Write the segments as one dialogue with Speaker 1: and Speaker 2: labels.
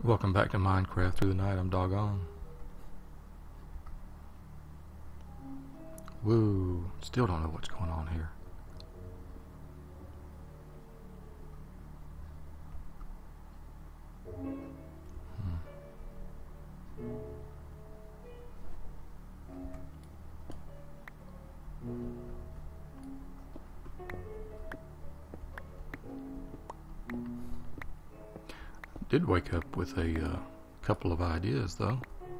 Speaker 1: Welcome back to Minecraft Through the Night. I'm Doggone. Woo. Still don't know what's going on here. Did wake up with a couple of ideas though.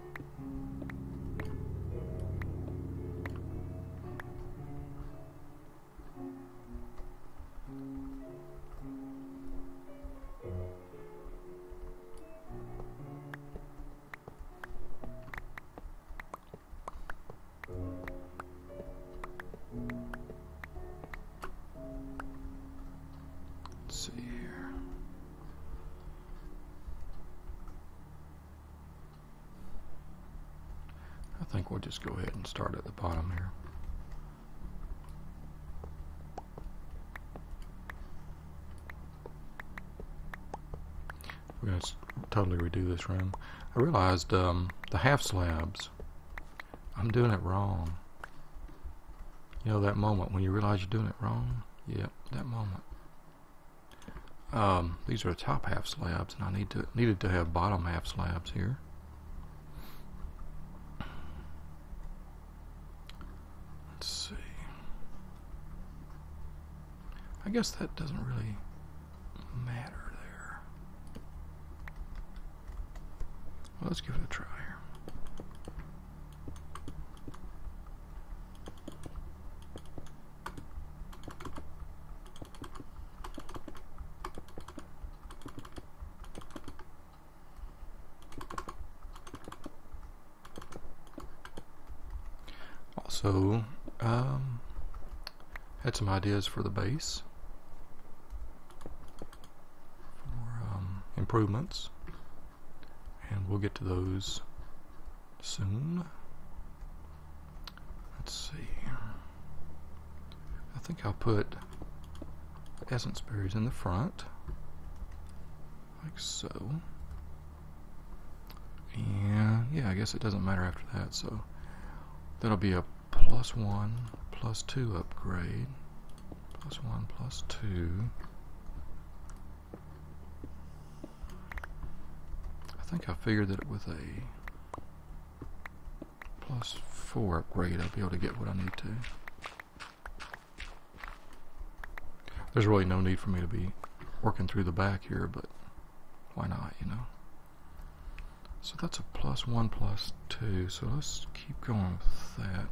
Speaker 1: Let's see here. I think we'll just go ahead and start at the bottom here. We're going to totally redo this room. I realized the half slabs, I'm doing it wrong. You know that moment when you realize you're doing it wrong? Yep, that moment. These are the top half slabs, and I needed to have bottom half slabs here. Let's see. I guess that doesn't really matter there. Well, let's give it a try here. Also, had some ideas for the base for improvements, and we'll get to those soon. Let's see. I think I'll put the essence berries in the front, like so. And yeah, I guess it doesn't matter after that, so that'll be a +1, +2 upgrade. +1, +2. I think I figured that with a +4 upgrade I'll be able to get what I need to. There's really no need for me to be working through the back here, but why not, you know? So that's a +1, +2, so let's keep going with that.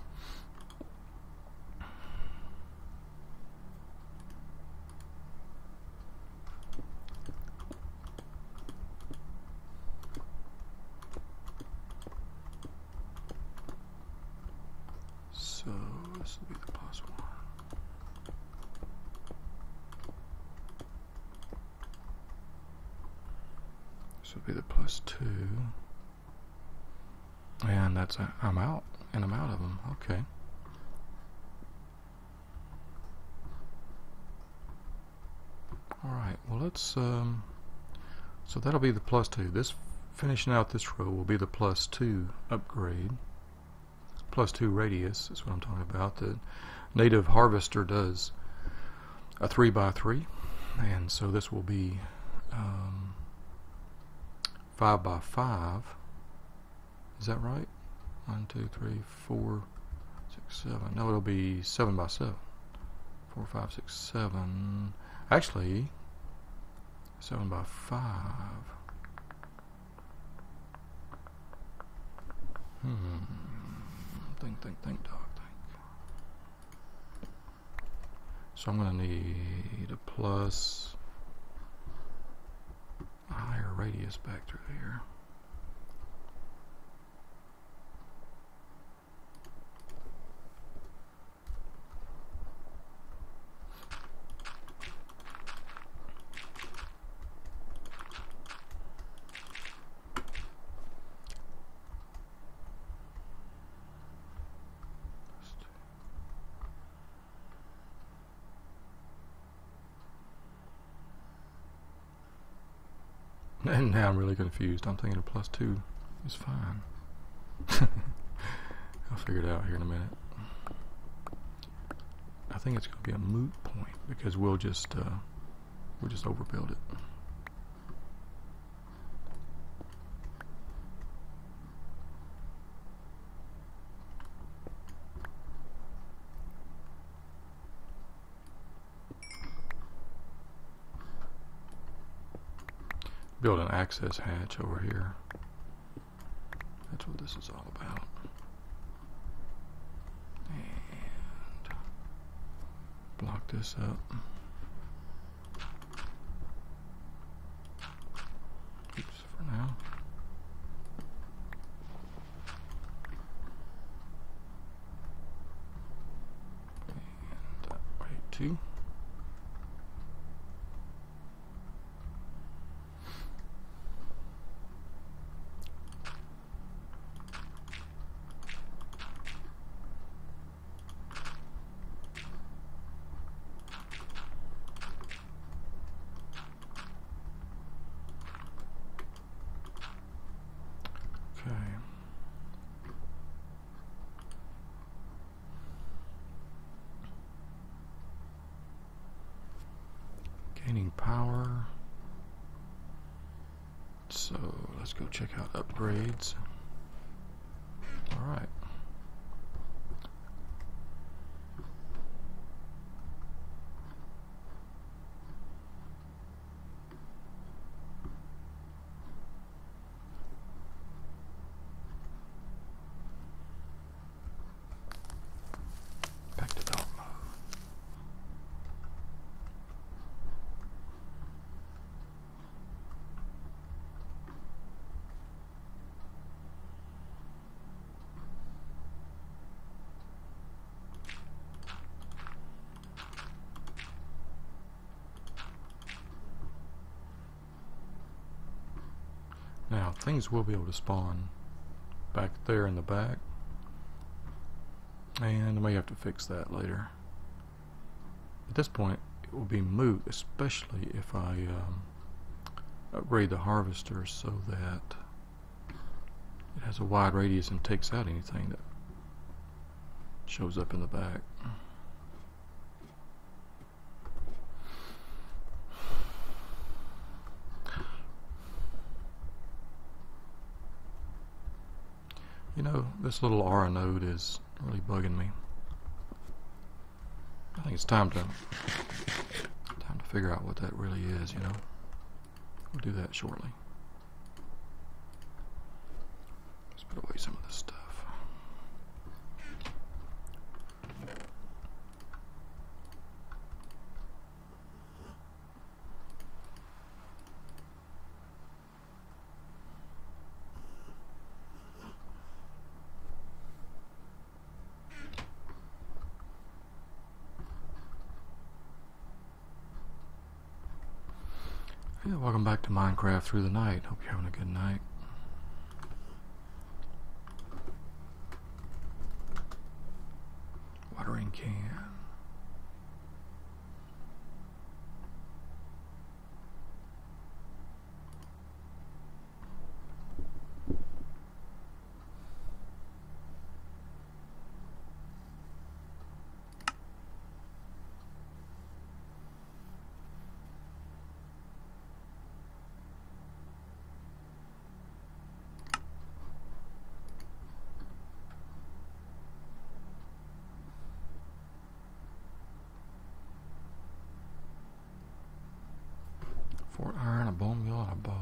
Speaker 1: So this will be the +1. This will be the +2. And that's I'm out, and I'm out of them. Okay. Alright, well let's so that'll be the +2. This finishing out this row will be the +2 upgrade. +2 radius is what I'm talking about. The native harvester does a 3x3, and so this will be 5x5. Is that right? 1, 2, 3, 4, 6, 7. No, it'll be 7x7. 4, 5, 6, 7. Actually, 7x5. Think, dog, think. So I'm going to need a plus a higher radius back through here. And now I'm really confused. I'm thinking a +2 is fine. I'll figure it out here in a minute. I think it's going to be a moot point because we'll just overbuild it. Build an access hatch over here. That's what this is all about. And block this up. Oops, for now. And that way too. Gaining power. So let's go check out upgrades. All right. Back to dark mode. Now, things will be able to spawn back there in the back, and I may have to fix that later. At this point, it will be moot, especially if I upgrade the harvester so that it has a wide radius and takes out anything that shows up in the back. You know, this little aura node is really bugging me. I think it's time to figure out what that really is, you know. We'll do that shortly. Let's put away some of this stuff. Yeah, welcome back to Minecraft Through the Night. Hope you're having a good night. Watering can. Fort iron, a bone meal, and a bow.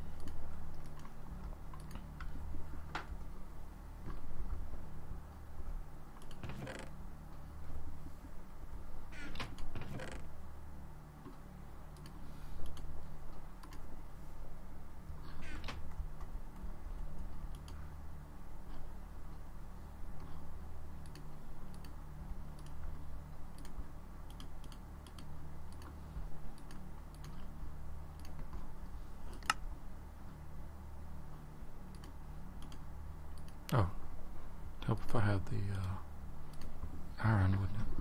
Speaker 1: Oh, it'd help if I had the iron, wouldn't it?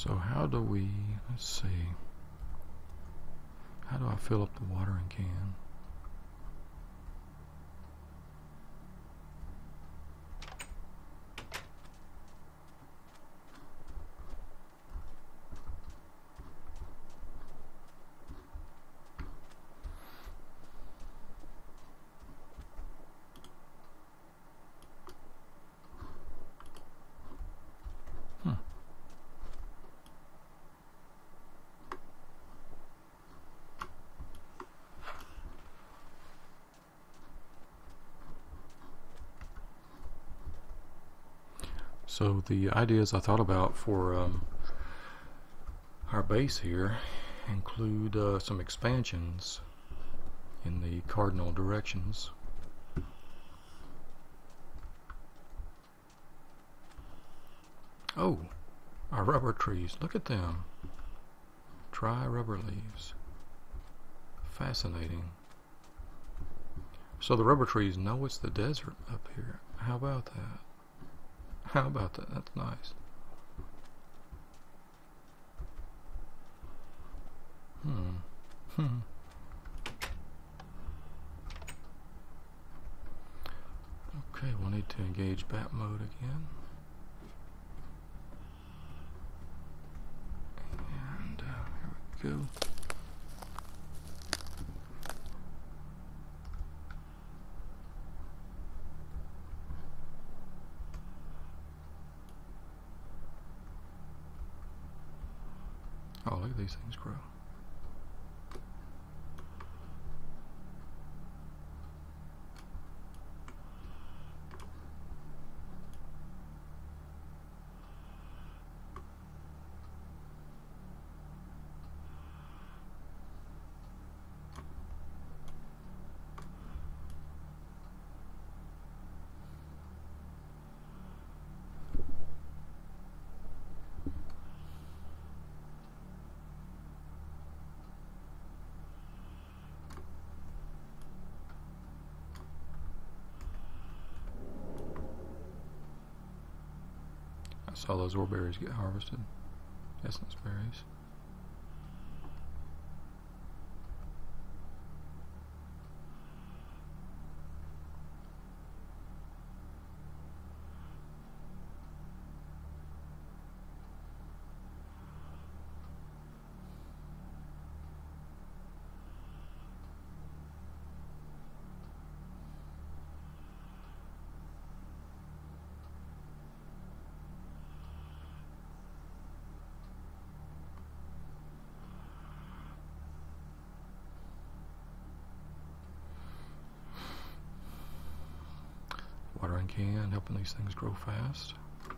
Speaker 1: So how do we, let's see, how do I fill up the watering can? So the ideas I thought about for our base here include some expansions in the cardinal directions. Oh, our rubber trees, look at them. Dry rubber leaves. Fascinating. So the rubber trees know it's the desert up here. How about that? How about that? That's nice. Okay, we'll need to engage bat mode again. And here we go. Oh, look at these things grow. I saw those ore berries get harvested. Essence berries. Watering can, helping these things grow fast.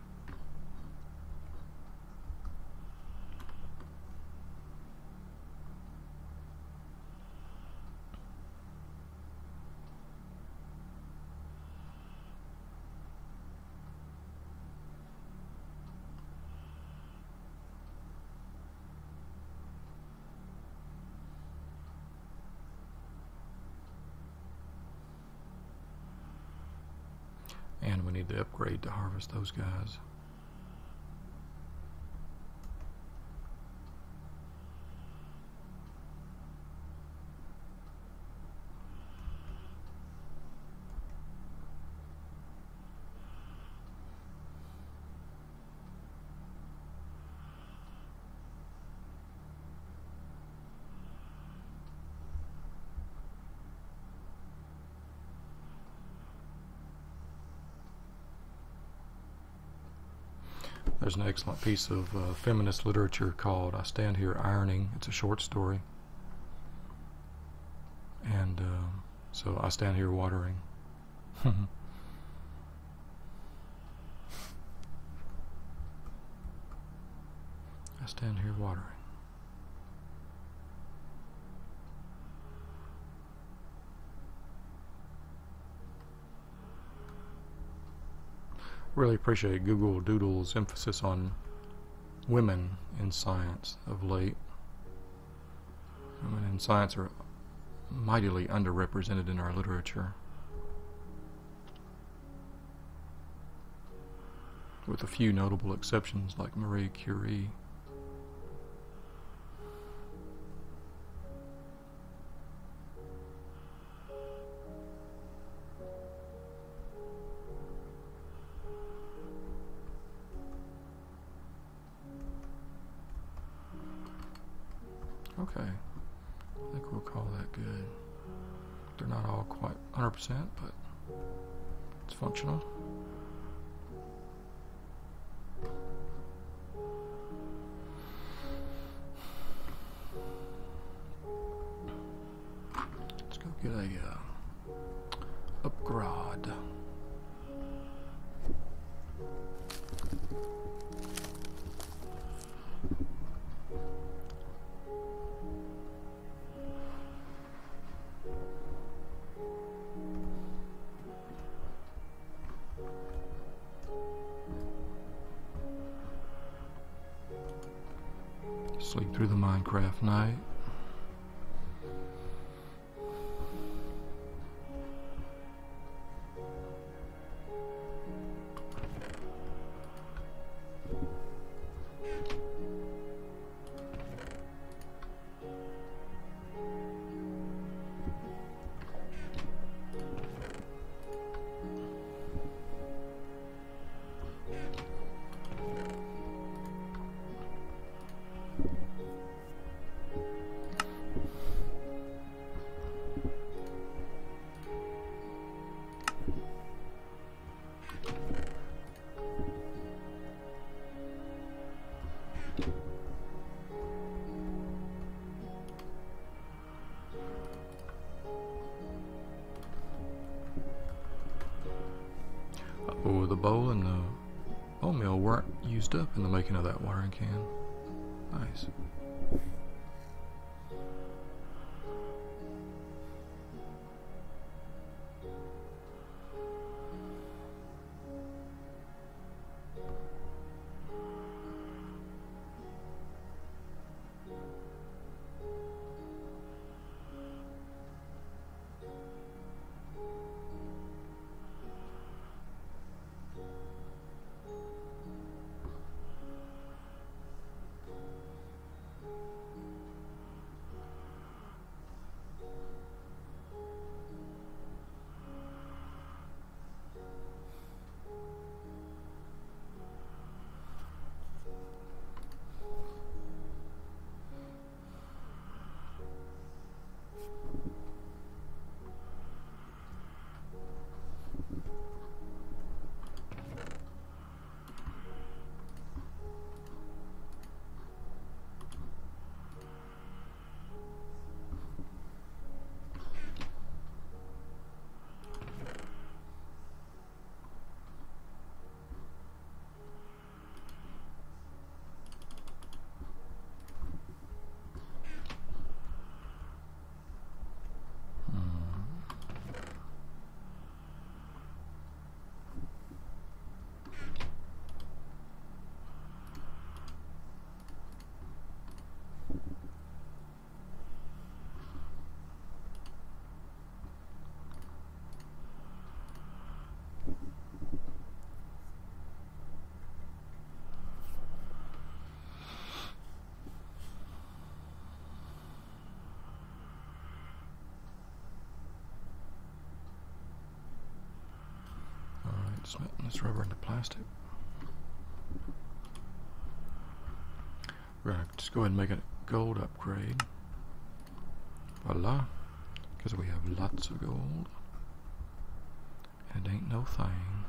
Speaker 1: And we need to upgrade to harvest those guys. There's an excellent piece of feminist literature called I Stand Here Ironing. It's a short story. And so I stand here watering. I stand here watering. Really appreciate Google Doodle's emphasis on women in science of late. Women in science are mightily underrepresented in our literature, with a few notable exceptions like Marie Curie. Okay, I think we'll call that good. They're not all quite 100%, but it's functional. Let's go get a upgrade. Sleep through the Minecraft night. Oh, the bowl and the bone meal weren't used up in the making of that watering can. Nice. Smelting this rubber into plastic. We're going to just go ahead and make a gold upgrade. Voila. Because we have lots of gold. And it ain't no thing.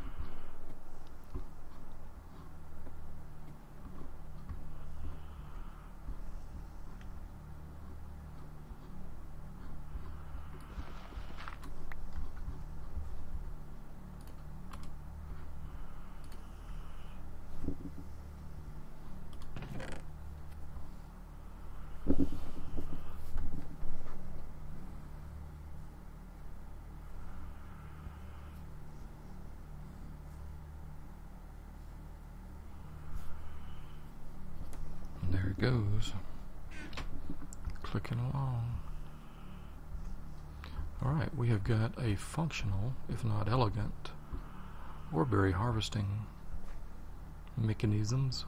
Speaker 1: There it goes, clicking along. Alright, we have got a functional, if not elegant, ore berry harvesting mechanisms.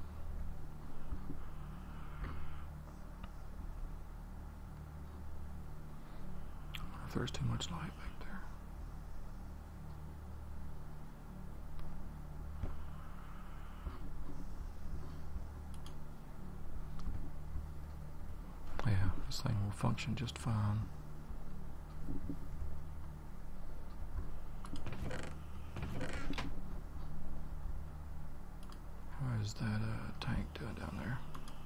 Speaker 1: I wonder if there's too much light back there. this thing will function just fine. How is that tank doing down there?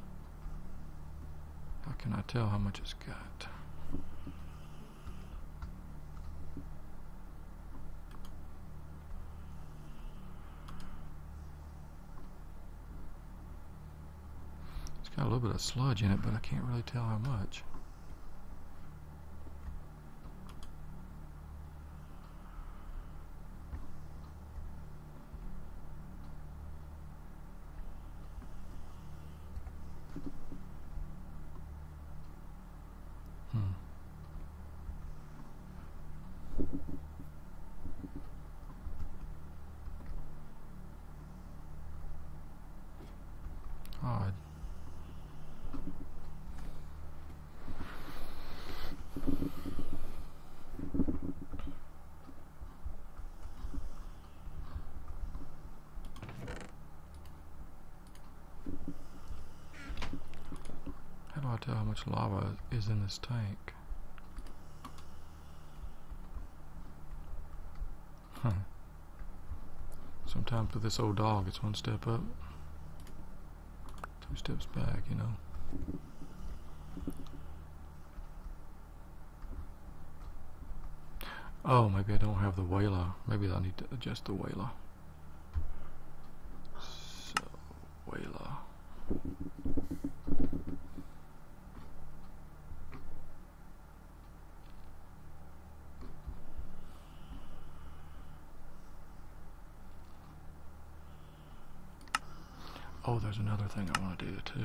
Speaker 1: How can I tell how much it's got? It's got a little bit of sludge in it, but I can't really tell how much. Odd. How do I tell how much lava is in this tank? Sometimes with this old dog, it's one step up, 2 steps back, you know. Oh, maybe I don't have the Wayla. Maybe I need to adjust the Wayla. So, Wayla. Oh, there's another thing I want to do too.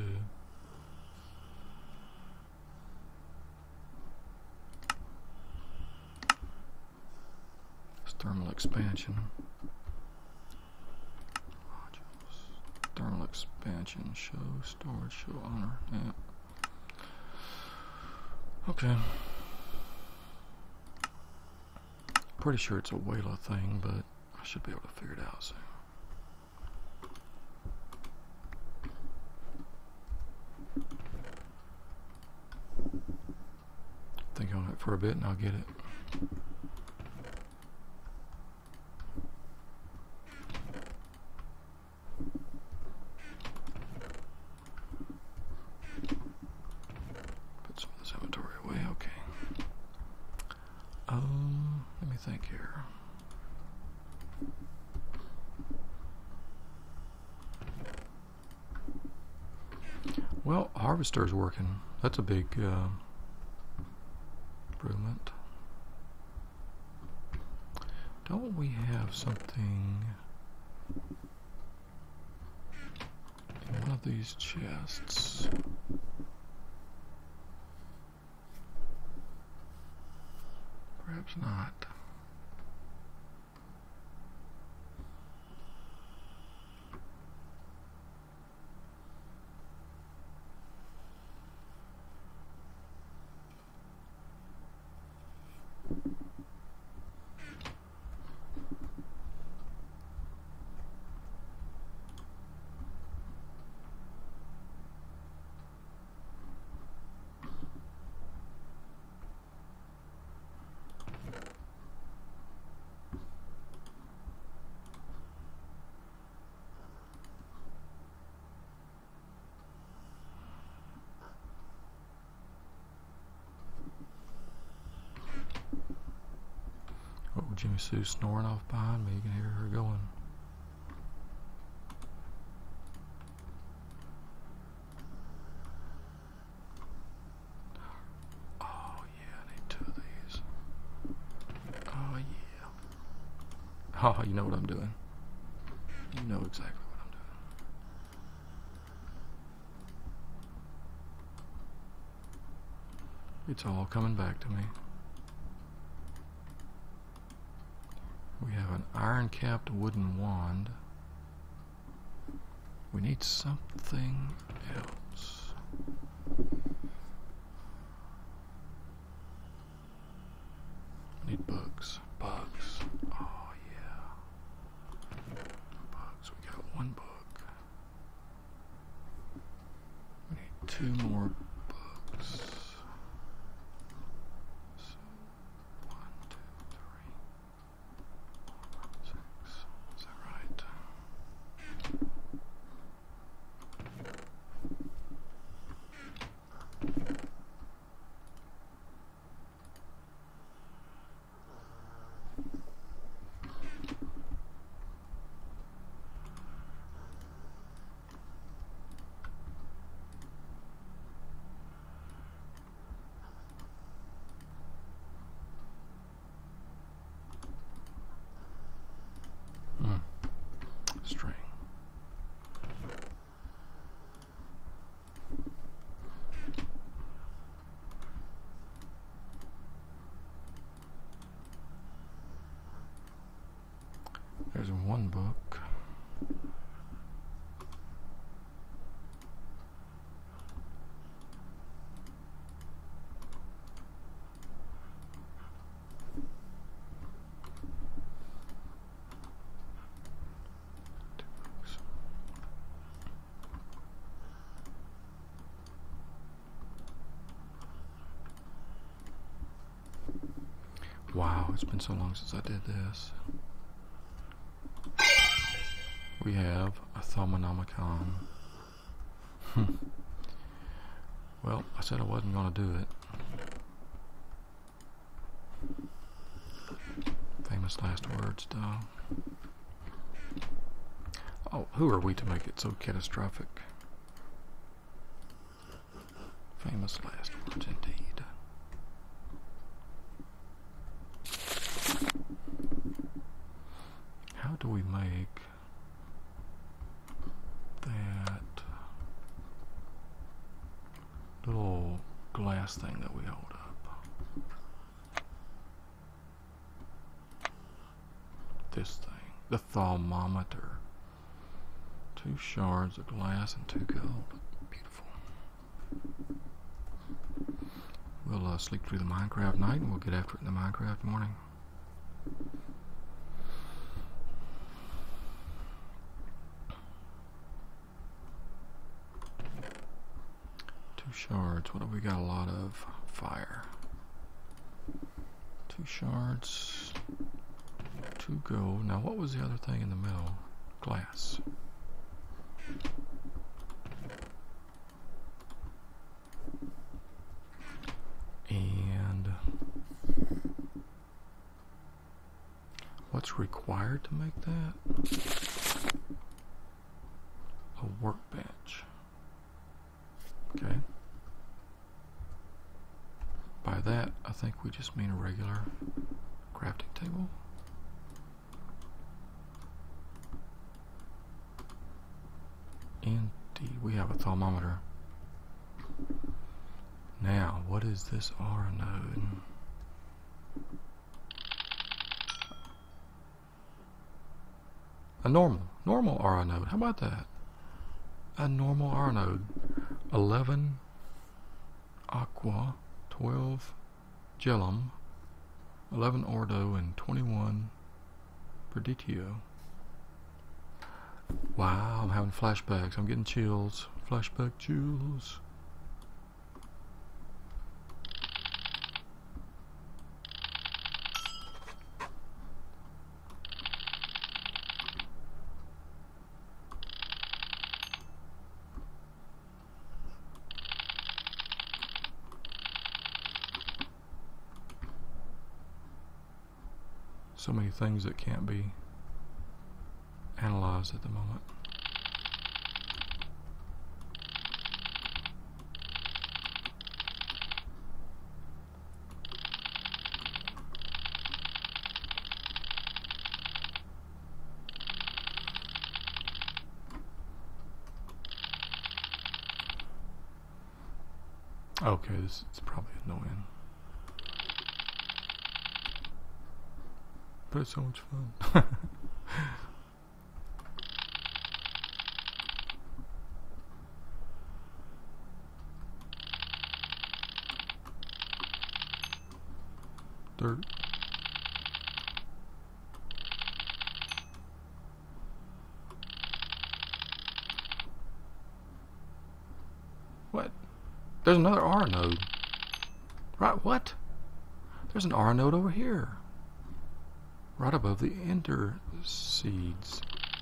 Speaker 1: It's thermal expansion. Modules. Thermal expansion. Show storage. Show owner. Yeah. Okay. Pretty sure it's a Wayla thing, but I should be able to figure it out soon. Think on it for a bit and I'll get it. Put some of this inventory away, okay. Let me think here. Well, harvester's working. That's a big improvement. Don't we have something in one of these chests? Perhaps not. Oh, Jimmy Sue's snoring off behind me. You can hear her going. Oh yeah, I need 2 of these. Oh yeah. Oh, you know what I'm doing. You know exactly what I'm doing. It's all coming back to me. We have an iron-capped wooden wand. We need something else. We need bugs. Bugs. Oh, yeah. Bugs. We got 1 bug. We need 2 more bugs. string. There's one book. Wow, it's been so long since I did this. We have a Thaumonomicon. Well, I said I wasn't going to do it. Famous last words, dog. Oh, who are we to make it so catastrophic? Famous last words indeed. How do we make that little glass thing that we hold up? This thing, the thermometer. 2 shards of glass and 2 gold. Beautiful. We'll sleep through the Minecraft night and we'll get after it in the Minecraft morning. Shards. What have we got? A lot of fire. 2 shards. 2 gold. Now, what was the other thing in the middle? Glass. And what's required to make that? A workbench. Okay. By that, I think we just mean a regular crafting table. Indeed, we have a thermometer. Now, what is this R node? A normal R node. How about that? A normal R node. 11 aqua, 12 gellum, 11 ordo, and 21 perditio. Wow, I'm having flashbacks. I'm getting chills. Flashback chills. So many things that can't be analyzed at the moment. Okay, this is probably annoying. But it's so much fun. Dirt. What? There's another R node. Right, what? There's an R node over here. Right above the ender seeds.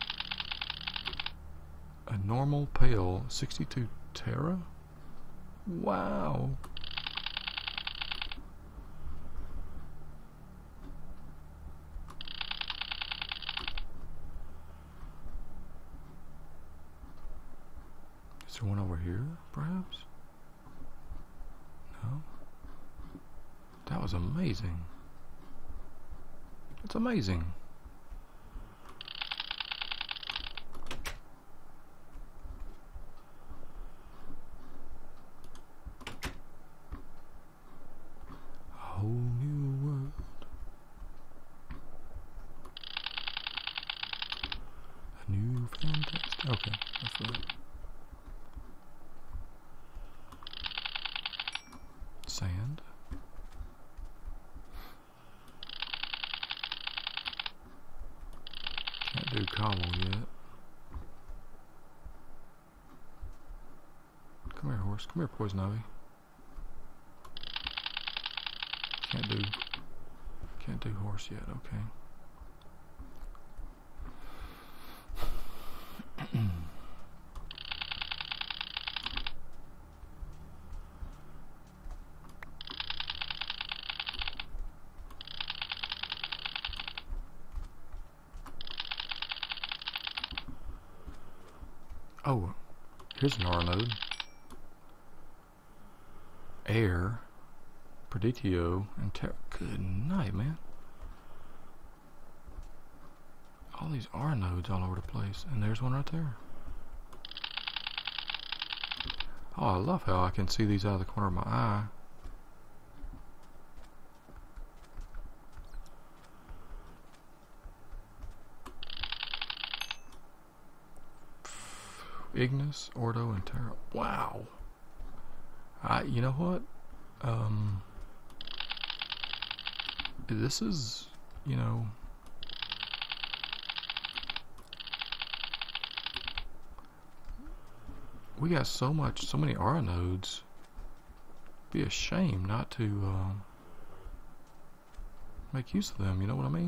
Speaker 1: A normal pale 62 tera? Wow. Is there one over here, perhaps? No? That was amazing. It's amazing. fantastic. Okay, that's right. Sand. Can't do cobble yet. Come here, horse. Come here, Poison Ivy. Can't do horse yet. Okay. Oh, here's an R node. Air, Preditio, and good night, man. All these R nodes all over the place, and there's one right there. Oh, I love how I can see these out of the corner of my eye. Ignis, Ordo, and Terra. Wow. You know what? This is, you know, we got so many R nodes. Be a shame not to make use of them. You know what I mean?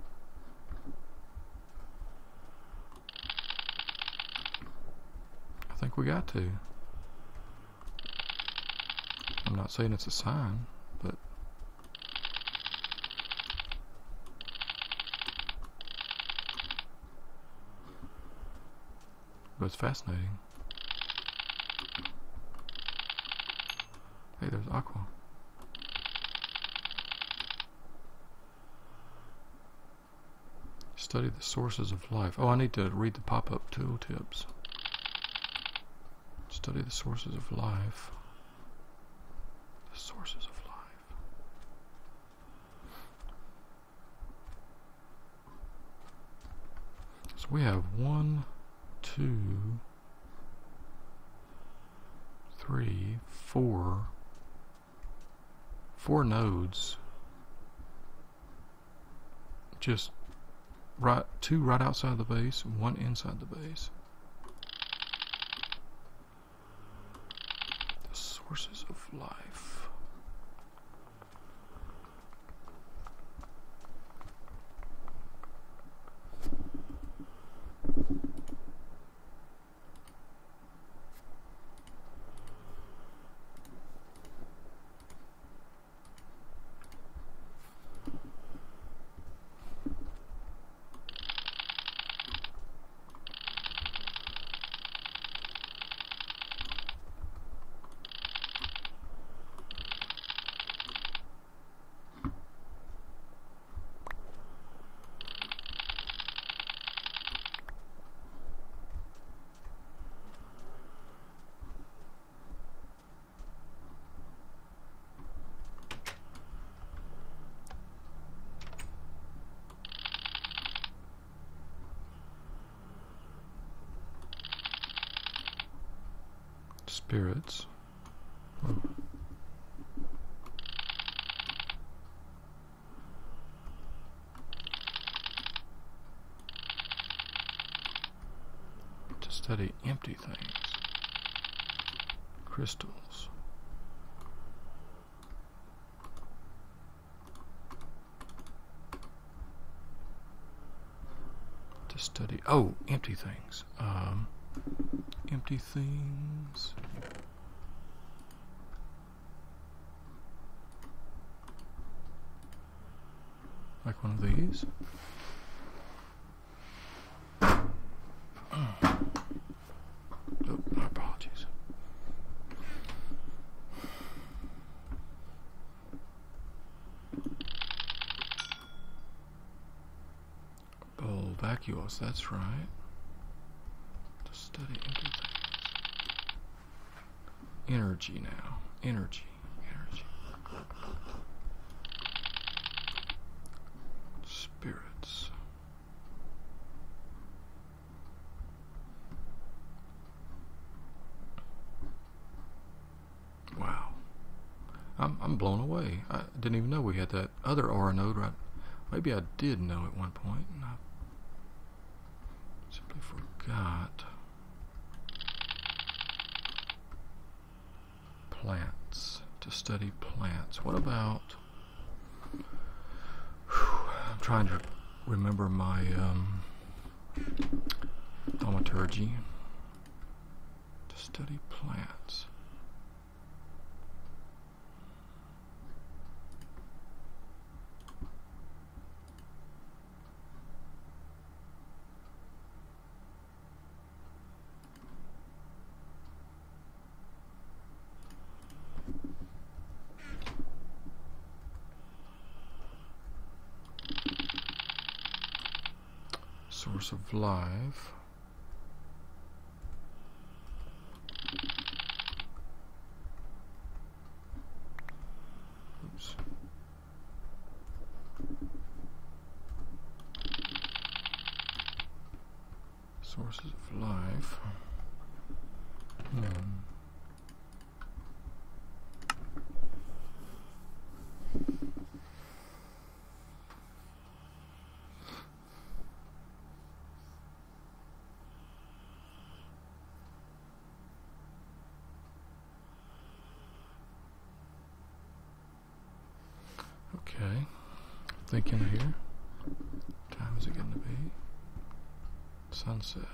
Speaker 1: I think we got to. I'm not saying it's a sign, but it's fascinating. Hey, there's Aqua. Study the sources of life. Oh, I need to read the pop-up tooltips. Study the sources of life. The sources of life. So we have 1, 2, 3, 4 nodes. Just two right outside the base, one inside the base. The sources of life. Spirits. Oh. To study empty things. Crystals. To study, oh, empty things. Empty things. Like one of these. Oh, my apologies. Vacuous, that's right. To study empty things. Energy now. Energy. Spirits. I'm blown away. I didn't even know we had that other aura node, right? Maybe I did know at one point, and I simply forgot. Plants. To study plants. What about... I'm trying to remember my thaumaturgy. To study plants. Source of life. Oops. Sources of life. Okay, thinking here. What time is it going to be? Sunset.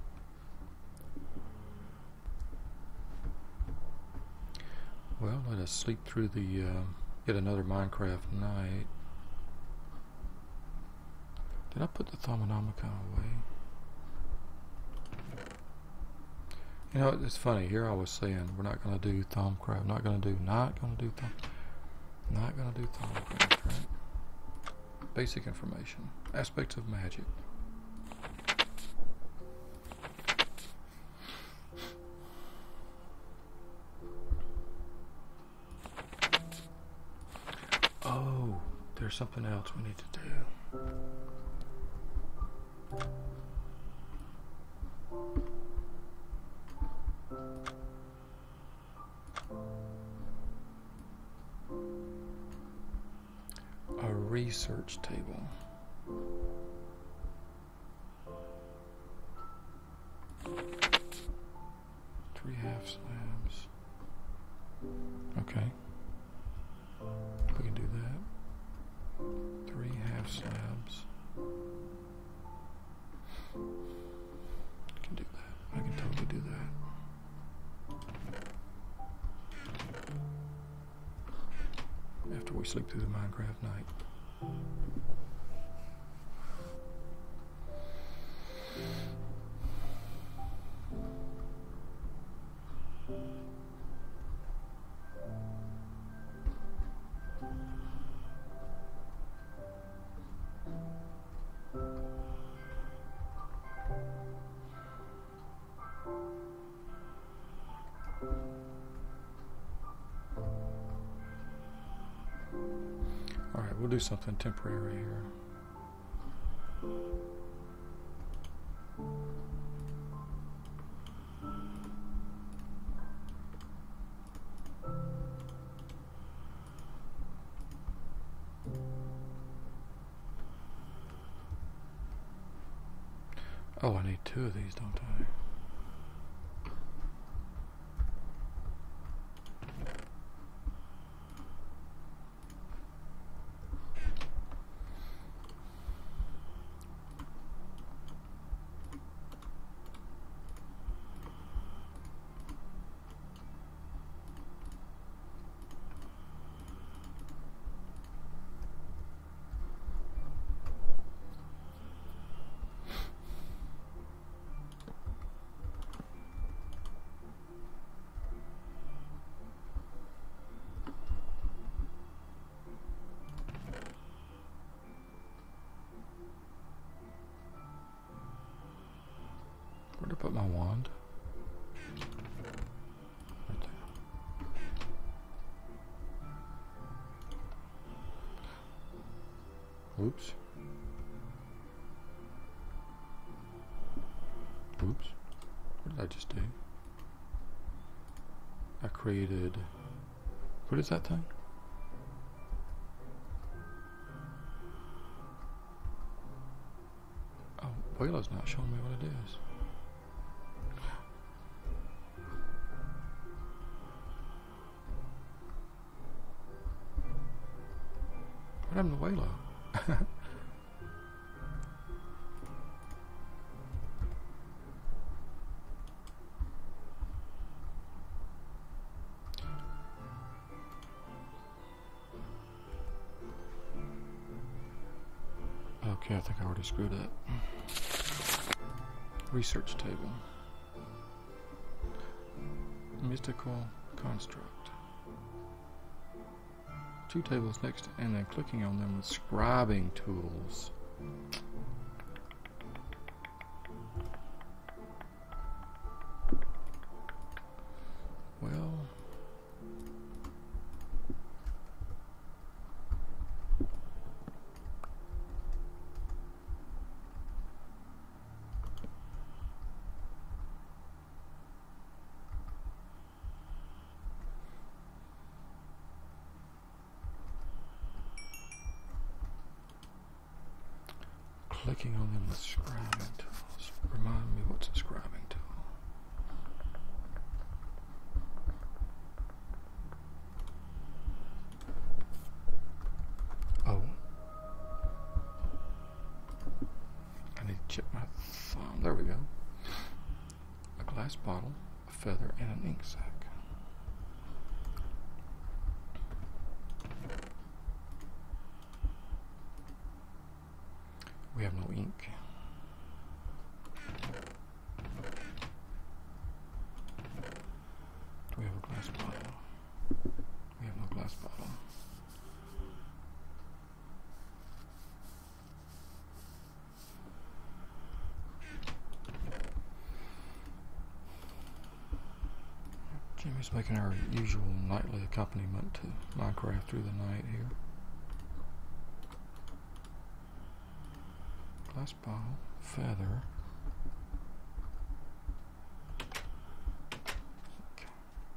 Speaker 1: Well, let us sleep through the yet another Minecraft night. Did I put the Thaumonomicon away? You know, it's funny. Here I was saying we're not going to do Thaumcraft. Not going to do Thaumcraft, right? Basic information. Aspects of magic. Oh, there's something else we need to do. A research table. Three half slabs. Okay. We can do that. 3 half slabs. I can do that. I can totally do that. After we sleep through the Minecraft night. Alright, we'll do something temporary here. Oh, I need 2 of these, don't I? Where'd I put my wand? Right there. Oops. Oops. What did I just do? I created... What is that thing? Waylo's not showing me what it is. What happened to Waylo? Okay, I think I already screwed up. Research table. Mystical construct. 2 tables next to, and then clicking on them with scribing tools. Well, clicking on them with scribing tools. Remind me what's a scribing tool. Oh. I need to check my thumb. There we go. A glass bottle, a feather, and an ink sac. We have no ink. Do we have a glass bottle? We have no glass bottle. Jimmy's making our usual nightly accompaniment to Minecraft through the night here. Glass bottle, feather. Okay.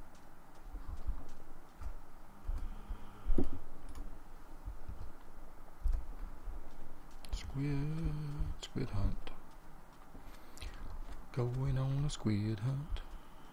Speaker 1: Squid hunt. Going on a squid hunt.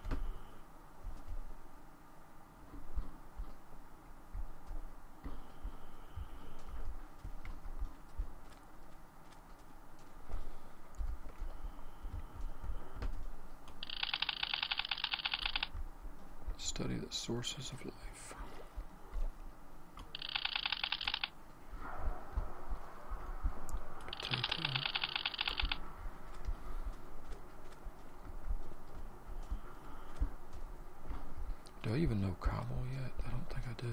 Speaker 1: Study the sources of life. Potato. Do I even know cobble yet? I don't think I do.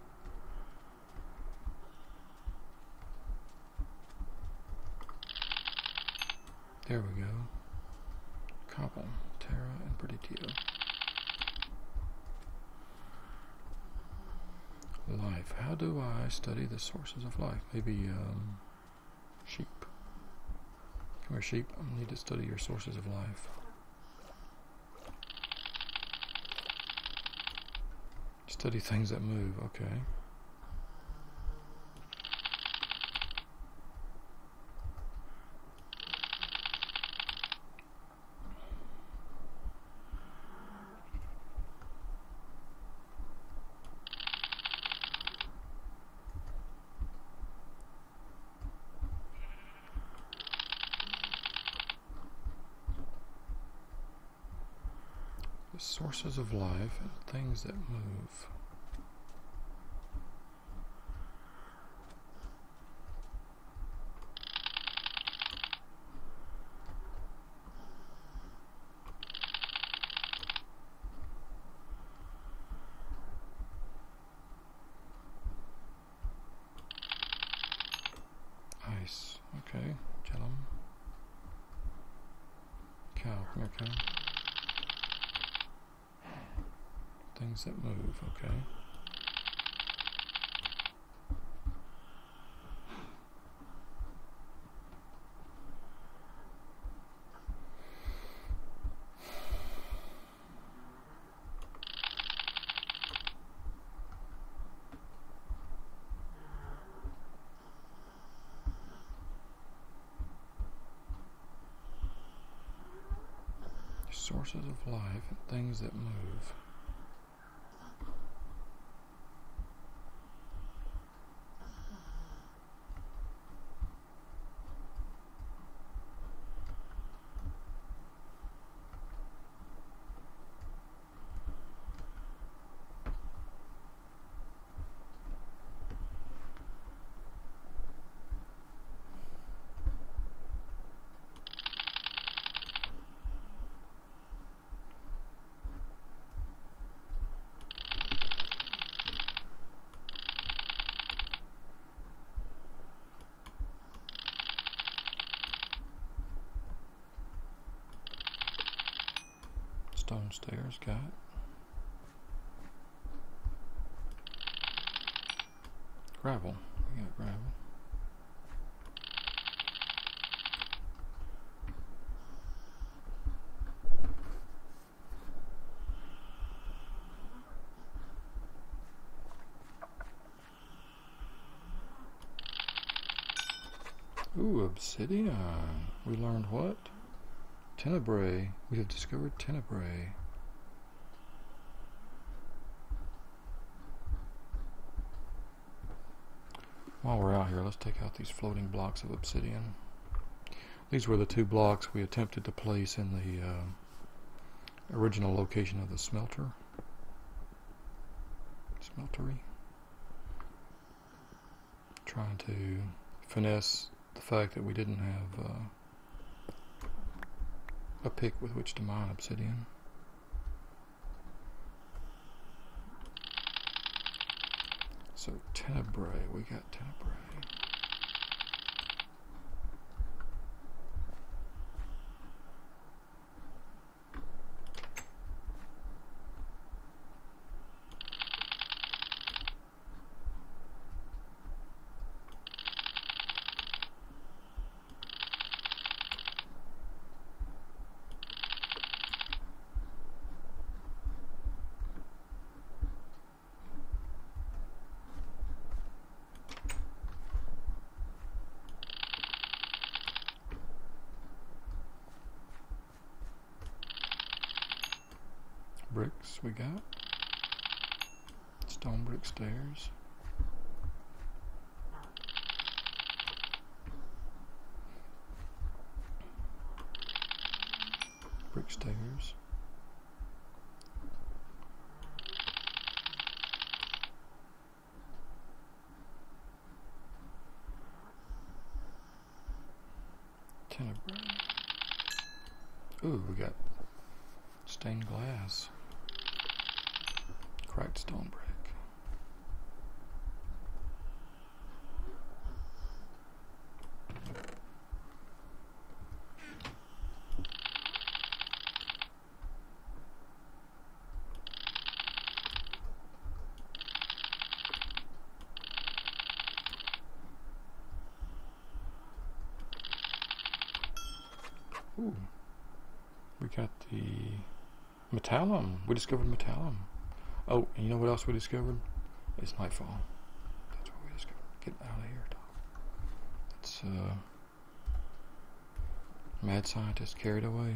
Speaker 1: There we go. Cobble, Terra, and Berditio. Life. How do I study the sources of life? Maybe sheep. Come here, sheep. I need to study your sources of life. Study things that move. Okay. The sources of life and things that move. Ice. Okay. Gentlemen. Cow. Come here, cow. Things that move, okay. Sources of life and things that move. Stone stairs, got it. Gravel, we got gravel. Ooh, obsidian. We learned what? Tenebrae. We have discovered tenebrae. While we're out here, let's take out these floating blocks of obsidian. These were the two blocks we attempted to place in the original location of the smeltery. Trying to finesse the fact that we didn't have a pick with which to mine obsidian. So tenebrae, we got tenebrae. Bricks we got. Stone brick stairs. Brick stairs. Tenebrae. Ooh, we got stained glass. Cracked stone brick. Ooh, we got the metallum. We discovered metallum. Oh, and you know what else we discovered? It's nightfall. That's what we discovered. Get out of here, Tom. It's mad scientist carried away.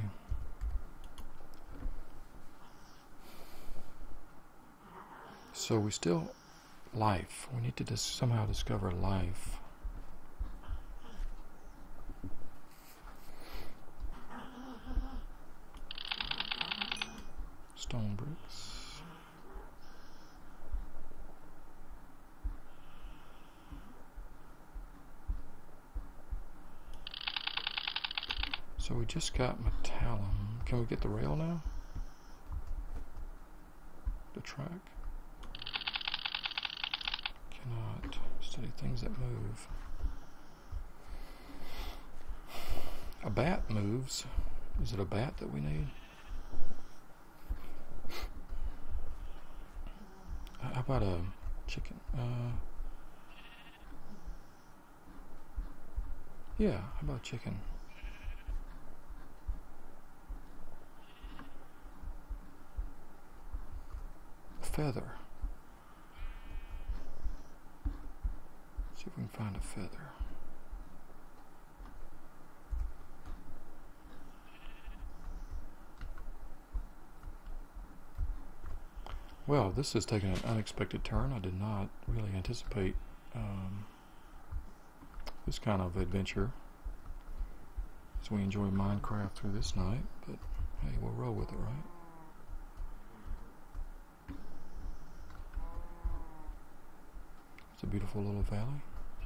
Speaker 1: So we still life. We need to somehow discover life. Stone bricks. So we just got metallum. Can we get the rail now? The track? Cannot. Study things that move. A bat moves. Is it a bat that we need? How about a chicken? Yeah, how about chicken? Feather. See if we can find a feather. Well, this has taken an unexpected turn. I did not really anticipate this kind of adventure as we enjoy Minecraft through this night, but hey, we'll roll with it, right? It's a beautiful little valley.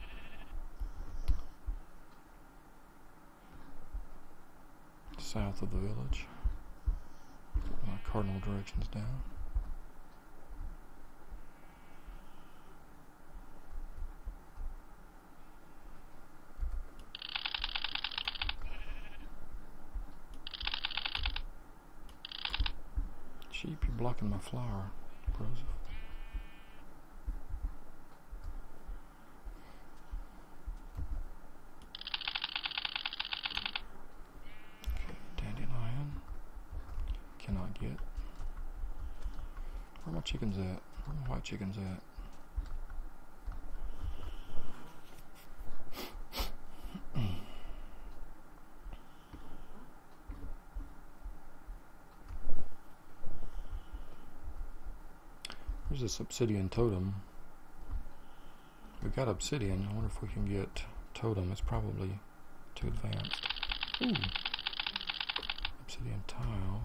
Speaker 1: South of the village. Put my cardinal directions down. Sheep, you're blocking my flower, Broseph. Okay, dandelion. Cannot get. Where are my chickens at? Where are my white chickens at? There's this obsidian totem. We got obsidian. I wonder if we can get totem. It's probably too advanced. Ooh. Obsidian tile.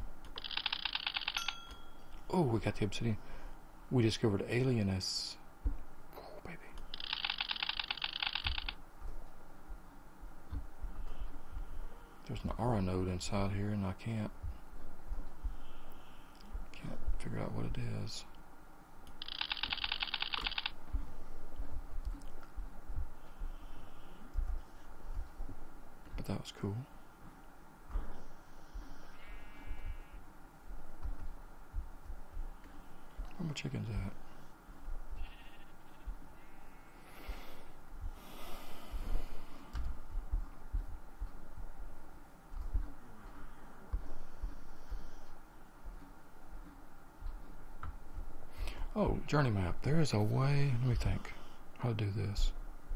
Speaker 1: Oh, we got the obsidian. We discovered alienus. Oh, baby. There's an aura node inside here, and I can't figure out what it is. But that was cool. Where are my chickens at? Oh, journey map. There is a way. Let me think how to do this.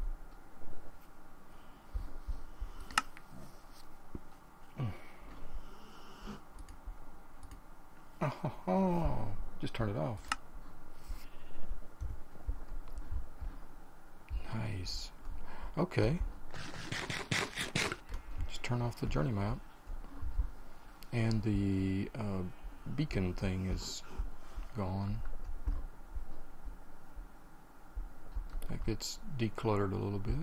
Speaker 1: Oh, just turn it off. Nice. Okay. Just turn off the journey map. And the beacon thing is gone. That gets decluttered a little bit.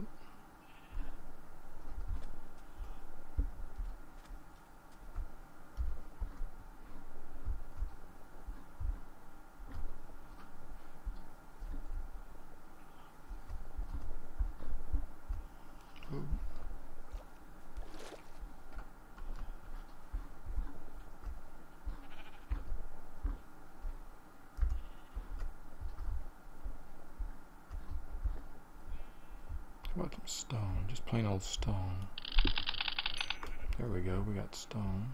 Speaker 1: What stone? Just plain old stone. There we go, we got stone.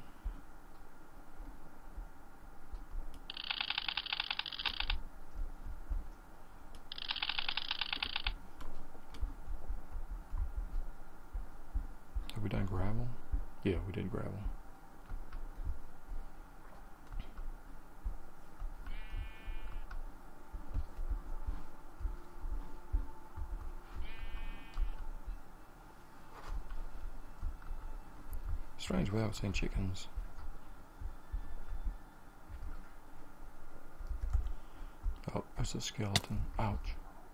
Speaker 1: Have we done gravel? Yeah, we did gravel. Strange without seeing chickens. Oh, there's a skeleton. Ouch.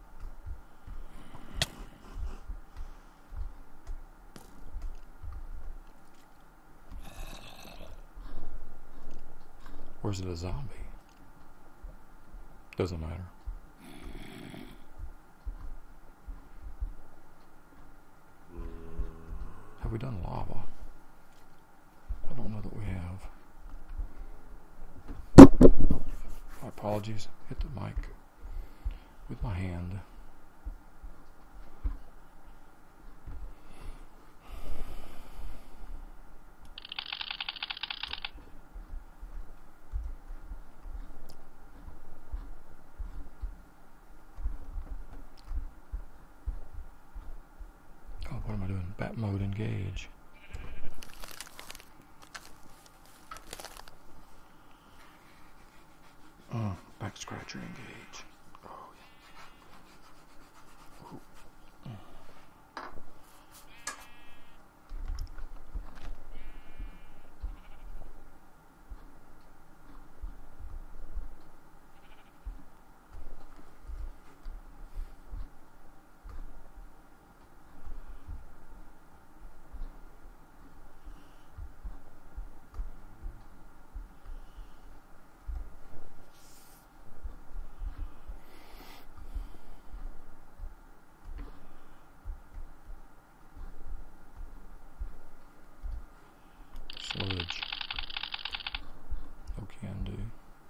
Speaker 1: Or is it a zombie? Doesn't matter. Have we done lava? I don't know that we have. Oh, my apologies. Hit the mic with my hand. Oh, what am I doing? Bat mode engage. Scratcher engage. Oh, yeah. Sludge. No can do.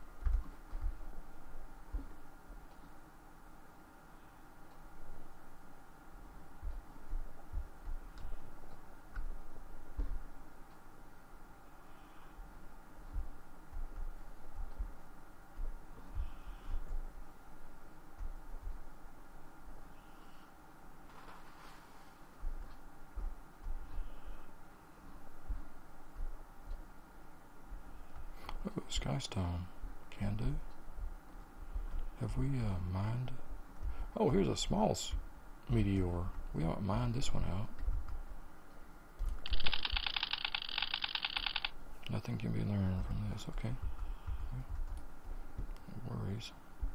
Speaker 1: Oh, Skystone. Can do. Have we mined? Oh, here's a small meteor. We ought to mine this one out. Nothing can be learned from this. Okay. No worries.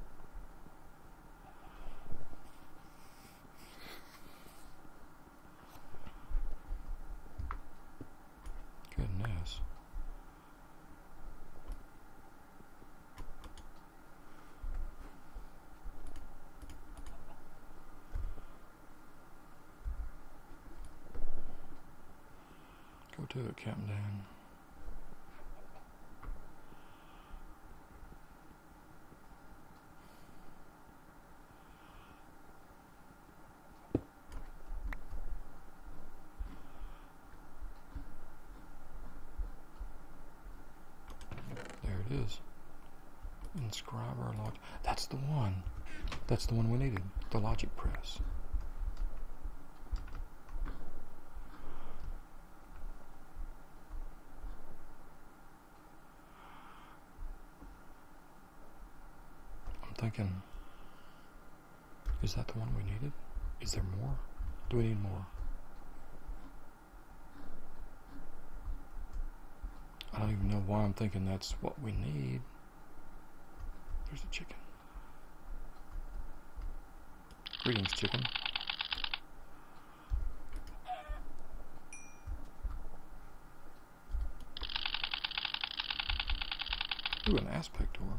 Speaker 1: Goodness. Go to it, Captain Dan. There it is. Inscribe our logic. That's the one. That's the one we needed. The logic press. Thinking, is that the one we needed? Is there more? Do we need more? I don't even know why I'm thinking that's what we need. There's a chicken. Greetings, chicken. Ooh, an aspect orb.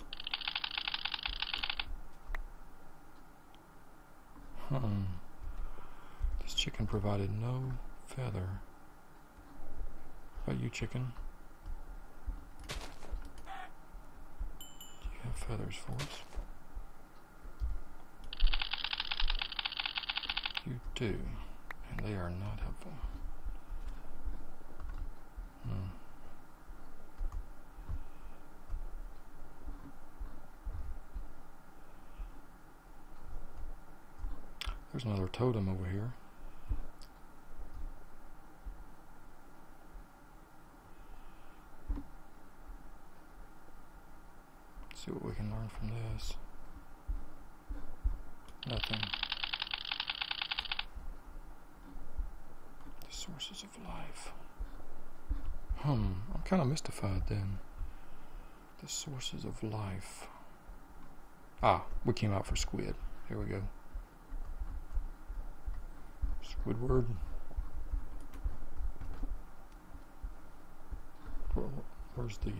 Speaker 1: This chicken provided no feather. How about you, chicken? Do you have feathers for us? You do, and they are not helpful. There's another totem over here. Let's see what we can learn from this. Nothing. The sources of life. I'm kind of mystified then. The sources of life. Ah, we came out for squid. Here we go. Squidward. Where's the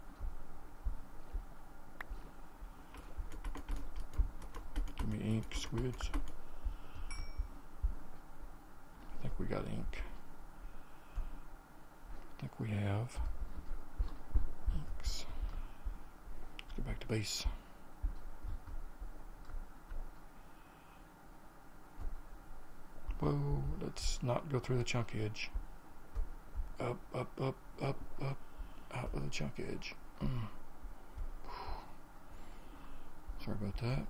Speaker 1: give me ink, squids. I think we got ink. I think we have inks. Let's go back to base. Whoa, let's not go through the chunk edge. Up, up, up, up, up, out of the chunk edge. Sorry about that.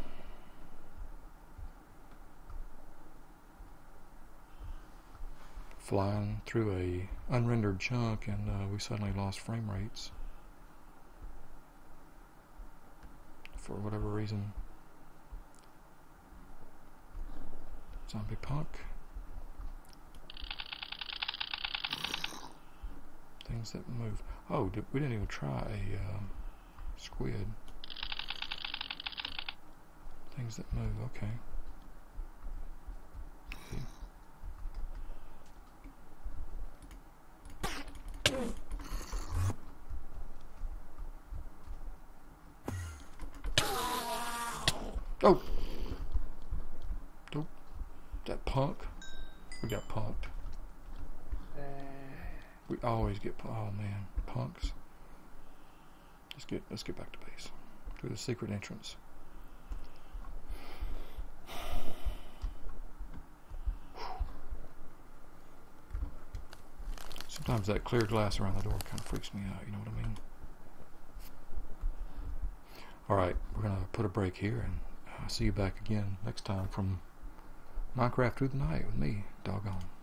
Speaker 1: Flying through a unrendered chunk, and we suddenly lost frame rates. for whatever reason. Zombie punk. Things that move. Oh, we didn't even try a squid. Things that move, okay. Oh! Nope. That punk. We got punked. We always get oh man, punks. Let's get back to base. Through the secret entrance. Sometimes that clear glass around the door kind of freaks me out, you know what I mean? Alright, we're going to put a break here, and I'll see you back again next time from Minecraft Through the Night with me, Doggone.